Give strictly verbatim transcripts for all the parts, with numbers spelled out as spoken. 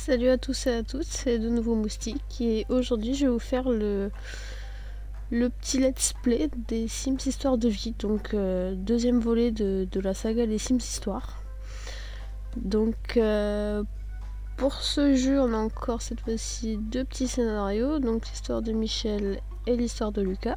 Salut à tous et à toutes, c'est de nouveau Moustique et aujourd'hui je vais vous faire le, le petit let's play des Sims Histoire de vie, donc euh, deuxième volet de, de la saga des Sims Histoire. Donc euh, pour ce jeu on a encore cette fois-ci deux petits scénarios, donc l'histoire de Michel et l'histoire de Lucas.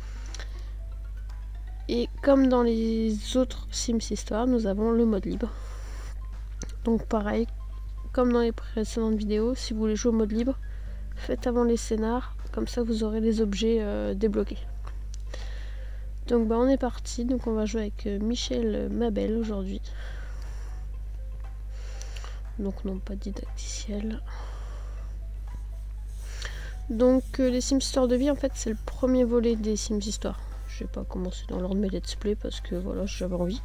Et comme dans les autres Sims Histoire, nous avons le mode libre. Donc pareil, comme dans les précédentes vidéos, si vous voulez jouer au mode libre, faites avant les scénars, comme ça vous aurez les objets euh, débloqués. Donc bah on est parti, donc on va jouer avec euh, Michel Mabel aujourd'hui. Donc non, pas didacticiel. Donc euh, les Sims Histoire de vie, en fait c'est le premier volet des Sims Histoire. Je vais pas commencer dans l'ordre de mes let's play parce que voilà, j'avais envie.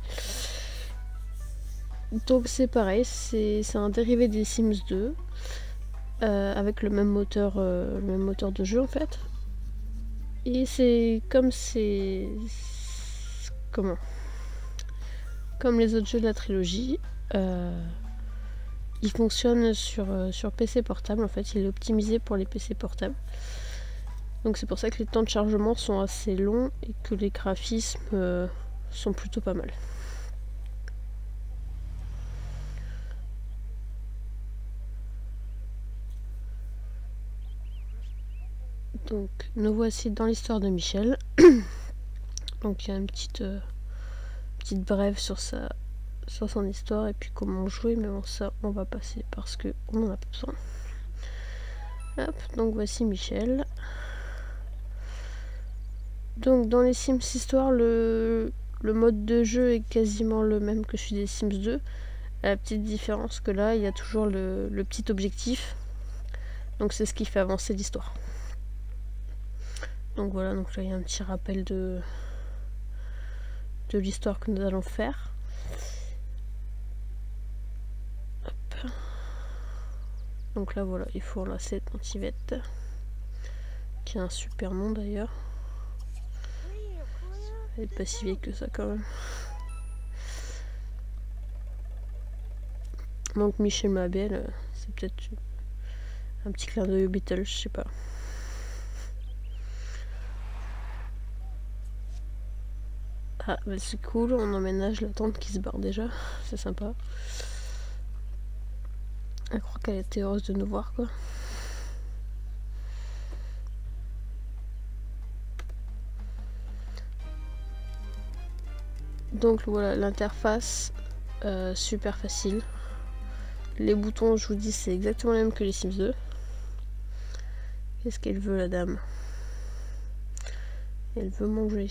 Donc c'est pareil, c'est un dérivé des Sims deux, euh, avec le même moteur, euh, le même moteur de jeu en fait. Et c'est comme c'est comment comme les autres jeux de la trilogie, euh, il fonctionne sur, euh, sur P C portable en fait, il est optimisé pour les P C portables. Donc c'est pour ça que les temps de chargement sont assez longs et que les graphismes euh, sont plutôt pas mal. Donc nous voici dans l'histoire de Michel. Donc il y a une petite, euh, petite brève sur, sa, sur son histoire et puis comment jouer, mais bon ça on va passer parce que on en a besoin. Hop, donc voici Michel. Donc dans les Sims Histoire, le, le mode de jeu est quasiment le même que celui des Sims deux. La petite différence que là il y a toujours le, le petit objectif. Donc c'est ce qui fait avancer l'histoire. Donc voilà, donc là il y a un petit rappel de, de l'histoire que nous allons faire. Hop. Donc là voilà, il faut enlacer Tantivette, qui a un super nom d'ailleurs. Elle est pas si vieille que ça quand même. Donc Michel Mabel, c'est peut-être un petit clin d'œil aux Beatles, je sais pas. Ah bah c'est cool, on emménage la tante qui se barre déjà, c'est sympa. Elle croit qu'elle était heureuse de nous voir quoi. Donc voilà, l'interface euh, super facile. Les boutons, je vous dis, c'est exactement les mêmes que les Sims deux. Qu'est-ce qu'elle veut la dame? Elle veut manger.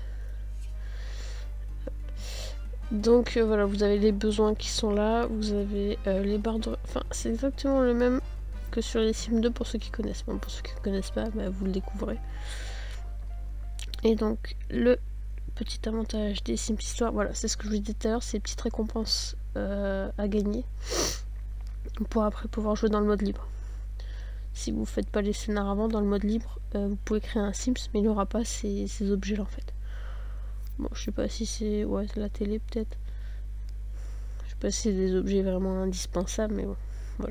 Donc euh, voilà, vous avez les besoins qui sont là, vous avez euh, les barres de... Enfin, c'est exactement le même que sur les Sims deux pour ceux qui connaissent. Bon, pour ceux qui ne connaissent pas, bah, vous le découvrez. Et donc, le petit avantage des Sims Histoire, voilà, c'est ce que je vous disais tout à l'heure, c'est les petites récompenses euh, à gagner pour après pouvoir jouer dans le mode libre. Si vous ne faites pas les scénars avant, dans le mode libre, euh, vous pouvez créer un Sims, mais il n'aura pas ces, ces objets-là en fait. Bon, je sais pas si c'est... Ouais, la télé peut-être. Je sais pas si c'est des objets vraiment indispensables, mais bon, voilà.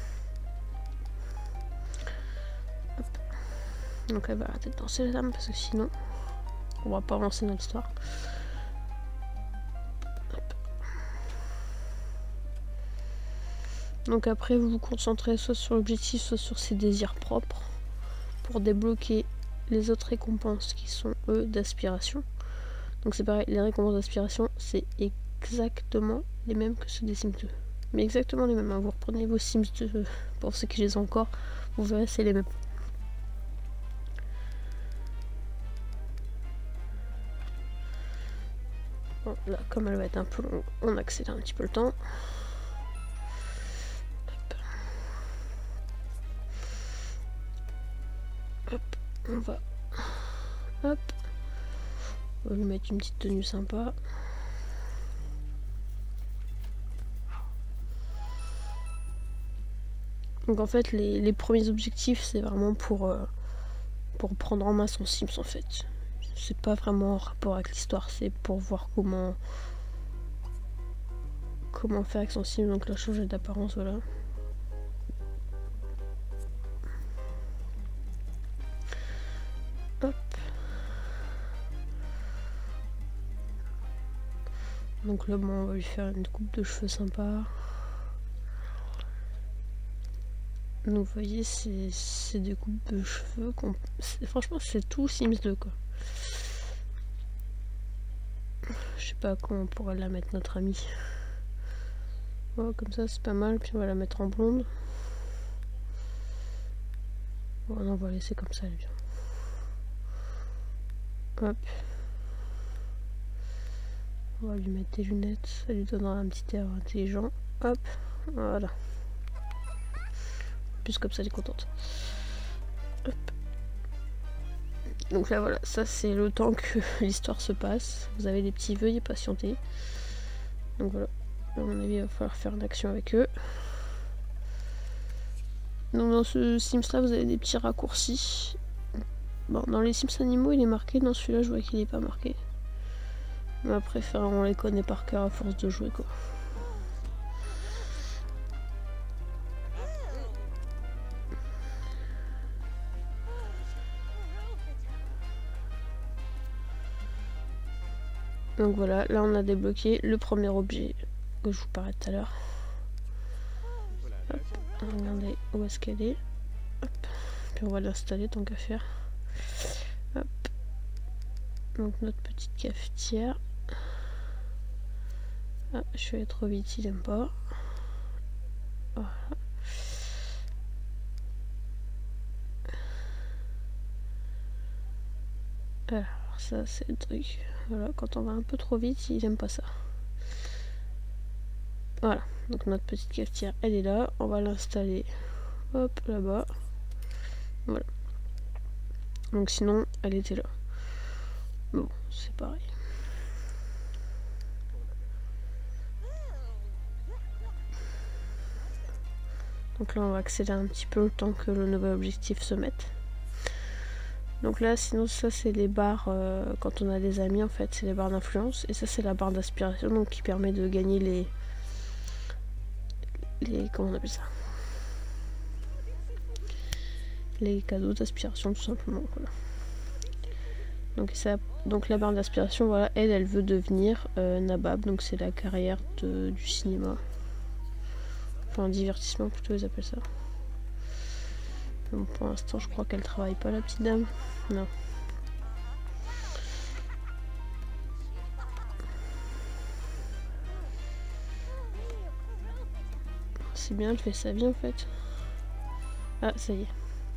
Hop. Donc elle va arrêter de danser la dame, parce que sinon, on va pas avancer dans l'histoire. Donc après, vous vous concentrez soit sur l'objectif, soit sur ses désirs propres, pour débloquer les autres récompenses qui sont, eux, d'aspiration. Donc c'est pareil, les récompenses d'aspiration, c'est exactement les mêmes que ceux des Sims deux. Mais exactement les mêmes, hein. Vous reprenez vos Sims deux, pour ceux qui les ont encore, vous verrez, c'est les mêmes. Bon, là, comme elle va être un peu longue, on accélère un petit peu le temps. Hop. Hop, on va... Hop. On va lui mettre une petite tenue sympa. Donc en fait les, les premiers objectifs c'est vraiment pour, euh, pour prendre en main son Sims en fait. C'est pas vraiment en rapport avec l'histoire, c'est pour voir comment comment faire avec son Sims. Donc là changer d'apparence, voilà. Donc là, bon, on va lui faire une coupe de cheveux sympa. Donc vous voyez, c'est des coupes de cheveux qu'on... Franchement, c'est tout Sims deux, quoi. Je sais pas comment on pourrait la mettre, notre amie. Ouais, comme ça, c'est pas mal. Puis on va la mettre en blonde. Bon, non, on va laisser comme ça, elle est bien. Hop. On va lui mettre des lunettes. Ça lui donnera un petit air intelligent. Hop. Voilà. Plus comme ça, elle est contente. Hop. Donc là, voilà. Ça, c'est le temps que l'histoire se passe. Vous avez des petits veuillez patienter. Donc voilà. À mon avis, il va falloir faire une action avec eux. Donc dans ce Sims là, vous avez des petits raccourcis. Bon, dans les Sims animaux, il est marqué. Dans celui-là, je vois qu'il n'est pas marqué. Mais après, on les connaît par cœur à force de jouer, quoi. Donc voilà, là on a débloqué le premier objet que je vous parlais tout à l'heure. Regardez où est-ce qu'elle est. Hop. Puis on va l'installer tant qu'à faire. Hop. Donc notre petite cafetière. Ah, je suis allée trop vite, il aime pas. Voilà. Alors ça c'est le truc. Voilà, quand on va un peu trop vite, il aime pas ça. Voilà, donc notre petite cafetière, elle est là. On va l'installer, hop, là-bas. Voilà. Donc sinon, elle était là. Bon, c'est pareil. Donc là, on va accélérer un petit peu le temps que le nouvel objectif se mette. Donc là, sinon, ça, c'est les barres, euh, quand on a des amis, en fait, c'est les barres d'influence. Et ça, c'est la barre d'aspiration, donc qui permet de gagner les... les... comment on appelle ça? Les cadeaux d'aspiration, tout simplement, voilà. Donc, ça, donc la barre d'aspiration, voilà, elle, elle veut devenir euh, Nabab, donc c'est la carrière de, du cinéma. Enfin, divertissement, plutôt, ils appellent ça. Donc, pour l'instant, je crois qu'elle travaille pas, la petite dame. Non. C'est bien, elle fait sa vie, en fait. Ah, ça y est.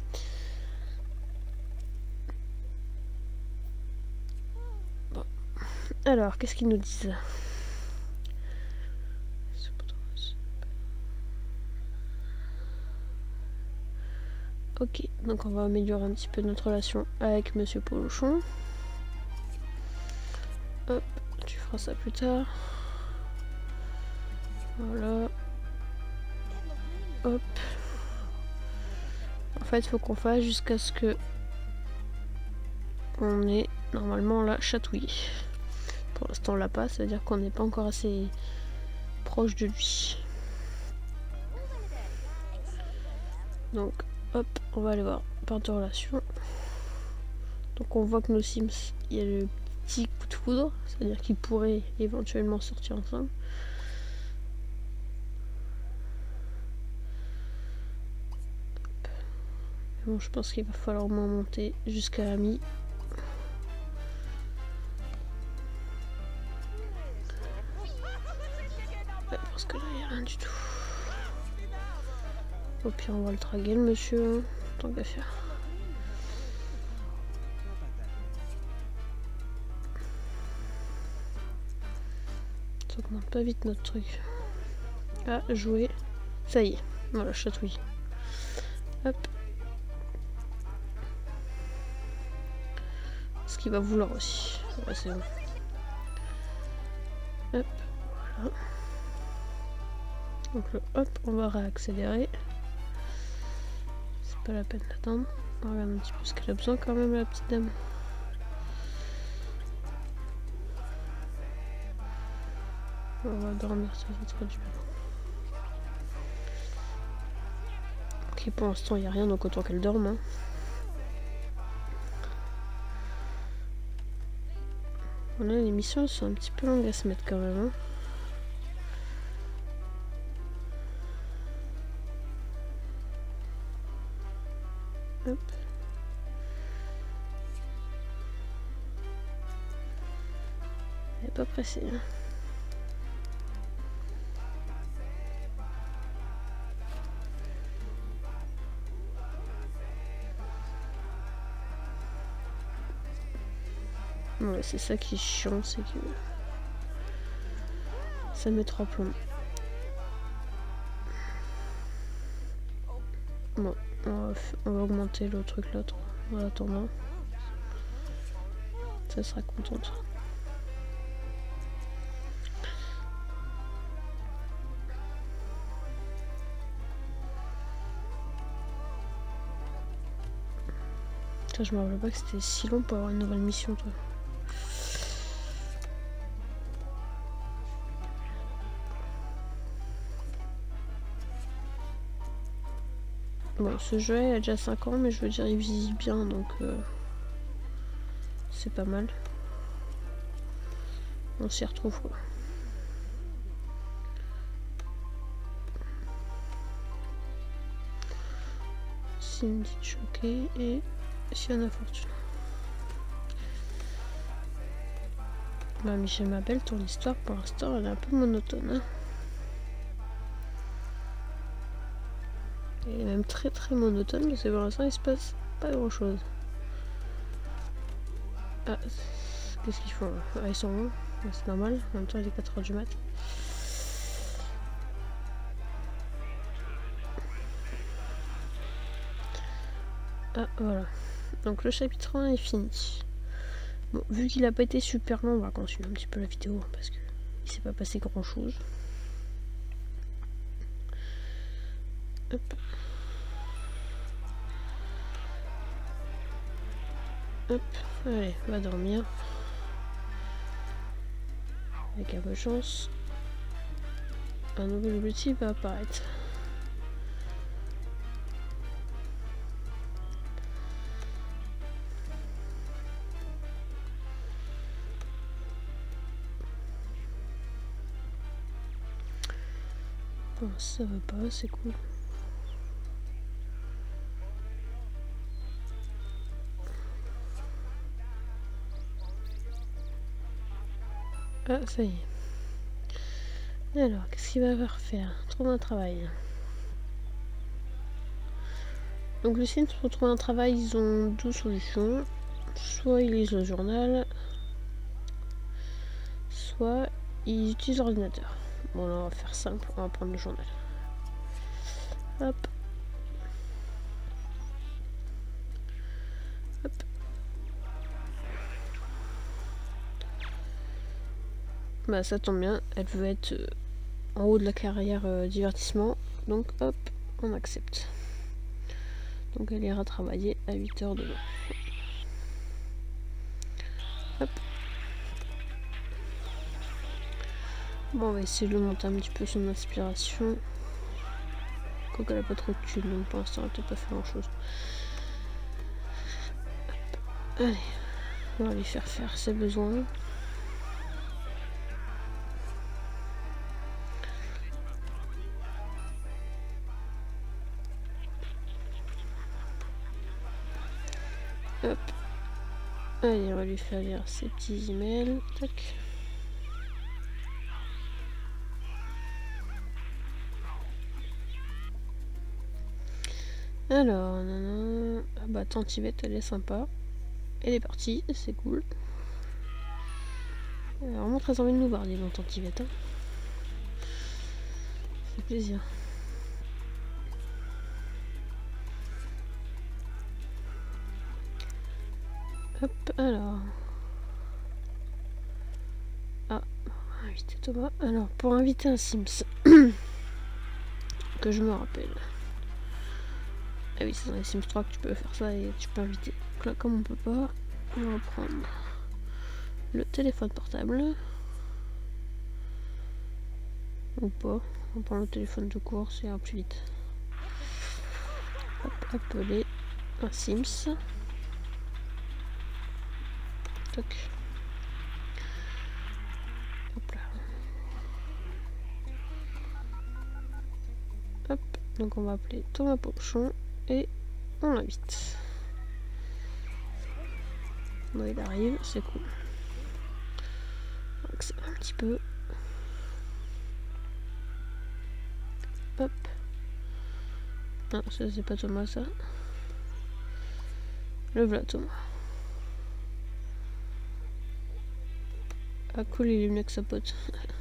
Bon. Alors, qu'est-ce qu'ils nous disent? Ok, donc on va améliorer un petit peu notre relation avec Monsieur Polochon. Hop, tu feras ça plus tard. Voilà. Hop. En fait, il faut qu'on fasse jusqu'à ce que on est normalement là chatouillé. Pour l'instant, on l'a pas, c'est-à-dire qu'on n'est pas encore assez proche de lui. Donc, hop, on va aller voir part de relation. Donc, on voit que nos Sims, il y a le petit coup de foudre, c'est-à-dire qu'ils pourraient éventuellement sortir ensemble. Bon, je pense qu'il va falloir au moins monter jusqu'à ami. Ouais, parce que là, il n'y a rien du tout. Au pire, on va le draguer, le monsieur, hein, tant qu'à faire. Ça augmente pas vite notre truc. Ah, jouer. Ça y est, voilà, chatouille. Hop. Ce qu'il va vouloir aussi. Ouais, c'est bon. Hop, voilà. Donc le hop, on va réaccélérer. C'est pas la peine d'attendre. On regarde un petit peu ce qu'elle a besoin quand même, la petite dame. On va dormir, ça va être du bien. Ok, pour l'instant il n'y a rien, donc autant qu'elle dorme. Hein. Voilà, les missions sont un petit peu longues à se mettre quand même. Hein. Hop. Elle est pas pressée. Hein. Ouais, c'est ça qui est chiant, c'est que ça met trois plombs. Bon, on va, on va augmenter le truc là en attendant. Ça sera contente. Putain, je me rappelle pas que c'était si long pour avoir une nouvelle mission, toi. Bon, ce jeu il a déjà cinq ans, mais je veux dire, il vieillit bien, donc euh, c'est pas mal. On s'y retrouve, quoi. Cindy choquée et Sienna Fortune. Bah, Michel m'appelle, ton histoire pour l'instant elle est un peu monotone. Hein. Elle est même très très monotone parce que pour l'instant il se passe pas grand chose. Ah, qu'est-ce qu'ils font là? Ah, ils sont loin, c'est normal, en même temps il est quatre heures du mat. Ah voilà, donc le chapitre un est fini. Bon, vu qu'il a pas été super long, on va continuer un petit peu la vidéo parce que il s'est pas passé grand chose. Hop. Hop, allez, va dormir. Avec un peu de chance, un nouvel objectif va apparaître. Bon, ça va pas, c'est cool. Ah, ça y est. Alors, qu'est-ce qu'il va falloir faire? Trouver un travail. Donc, les Sims, pour trouver un travail, ils ont deux solutions. Soit ils lisent le journal, soit ils utilisent l'ordinateur. Bon, là, on va faire simple, on va prendre le journal. Hop. Hop. Bah, ça tombe bien, elle veut être euh, en haut de la carrière euh, divertissement, donc hop, on accepte. Donc elle ira travailler à huit heures demain. Hop. Bon, on va essayer de monter un petit peu son inspiration. Quoique elle a pas trop de thunes, donc pour l'instant elle peut pas faire grand chose. Hop. Allez, on va lui faire faire ses besoins. Hop. Allez, on va lui faire lire ses petits emails. Tac. Alors, nanana. Ah bah, Tante Yvette, elle est sympa. Elle est partie, c'est cool. Elle a vraiment très envie de nous voir, dis donc, Tante Yvette. Hein. Ça fait plaisir. Hop, alors. Ah, on va inviter Thomas. Alors, pour inviter un Sims, que je me rappelle. Ah oui, c'est dans les Sims trois que tu peux faire ça et tu peux inviter. Donc là, comme on peut pas, on va prendre le téléphone portable. Ou pas. On prend le téléphone de cours, c'est un plus vite. Hop, appeler un Sims. Toc. Hop, donc on va appeler Thomas Pochon et on l'invite. Bon, il arrive, c'est cool. On va accélérer un petit peu. Hop. Non, ça c'est pas Thomas ça. Le voilà Thomas. Ah cool, il est venu avec sa pote.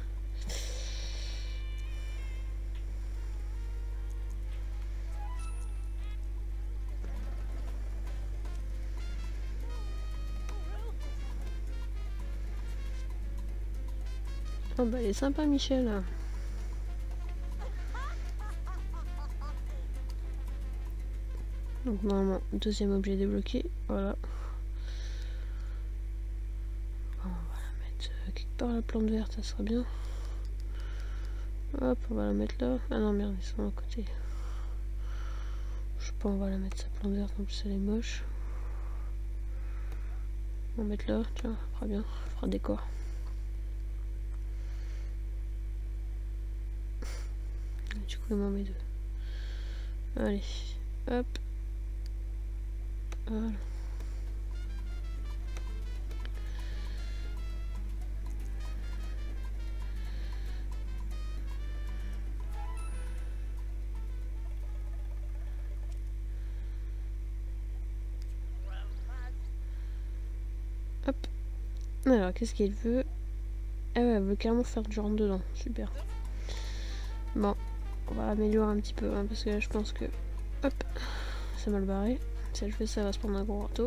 Oh bah il est sympa Michel. Donc normalement, deuxième objet débloqué, voilà. On va la mettre euh, quelque part la plante verte, ça sera bien. Hop, on va la mettre là. Ah non merde, ils sont à côté. Je sais pas, on va la mettre sa plante verte, en plus elle est moche. On va mettre là, tiens, ça fera bien, ça fera décor. Du coup, il m'en met deux. Allez, hop. Voilà. Hop. Alors, qu'est-ce qu'il veut? Ah ouais, elle veut carrément faire du rentre dedans. Super. Bon, on va améliorer un petit peu, hein, parce que là, je pense que... Hop, c'est mal barré. Si elle fait ça, elle va se prendre un gros râteau.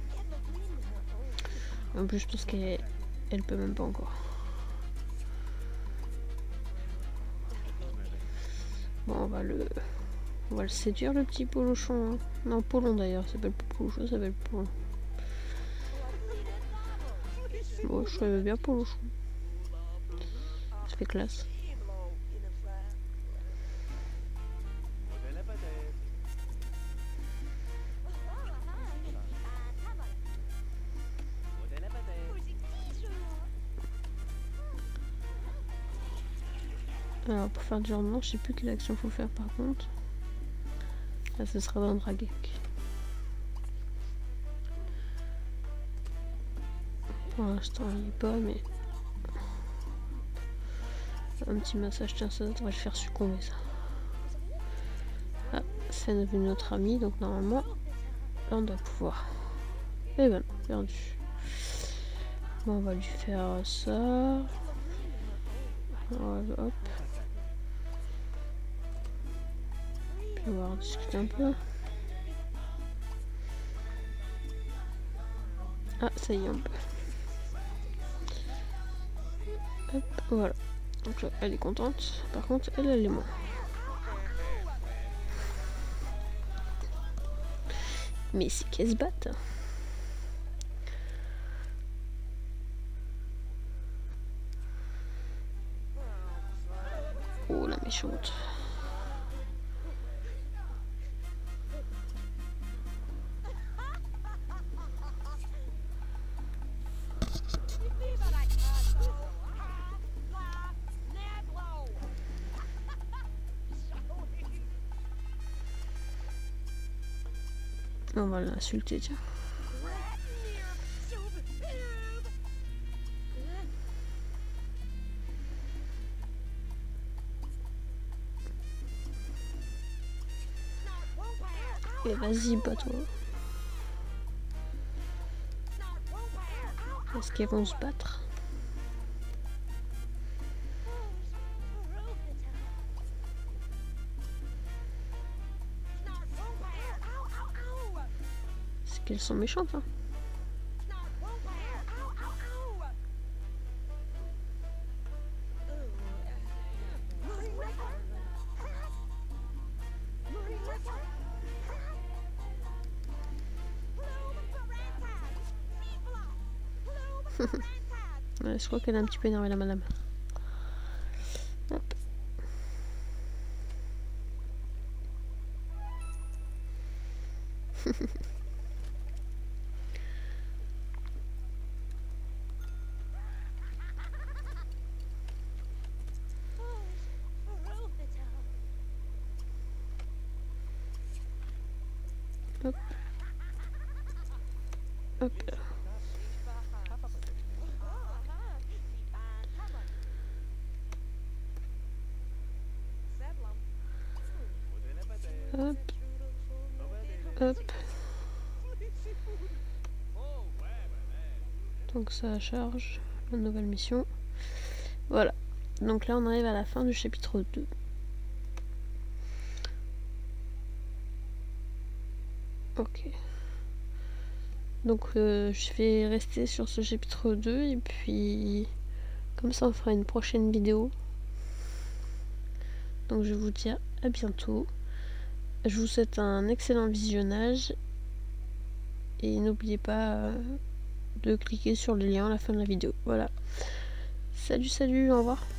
En plus, je pense qu'elle elle peut même pas encore. Bon, on va le... On va le séduire, le petit polochon. Hein. Non, Polon d'ailleurs, ça s'appelle Polochon, ça s'appelle Polon. Bon, je savais bien Polochon. Ça fait classe. Alors pour faire du rendement, je sais plus quelle action faut faire par contre. Là ce sera d'un draguer. Okay. Pour l'instant il n'y est pas mais... Un petit massage, tiens ça devrait le faire succomber ça. Ah, c'est devenu notre ami donc normalement là on doit pouvoir. Et ben perdu. Bon on va lui faire ça. Voilà, hop. On va rediscuter un peu. Ah, ça y est, on peut. Hop, voilà. Donc là, elle est contente. Par contre, elle, elle est moins. Mais c'est qu'elle se batte. Oh, la méchante. On va l'insulter, tiens. Et vas-y, bats-toi. Est-ce qu'ils vont se battre? C'est qu'elles sont méchantes, hein. Ouais, je crois qu'elle est un petit peu énervée la madame. Hop. Hop. Hop. Hop. Hop. Donc ça charge la nouvelle mission. Voilà. Donc là on arrive à la fin du chapitre deux. Ok. Donc euh, je vais rester sur ce chapitre deux et puis comme ça on fera une prochaine vidéo. Donc je vous dis à bientôt. Je vous souhaite un excellent visionnage et n'oubliez pas euh, de cliquer sur le lien à la fin de la vidéo. Voilà. Salut salut, au revoir.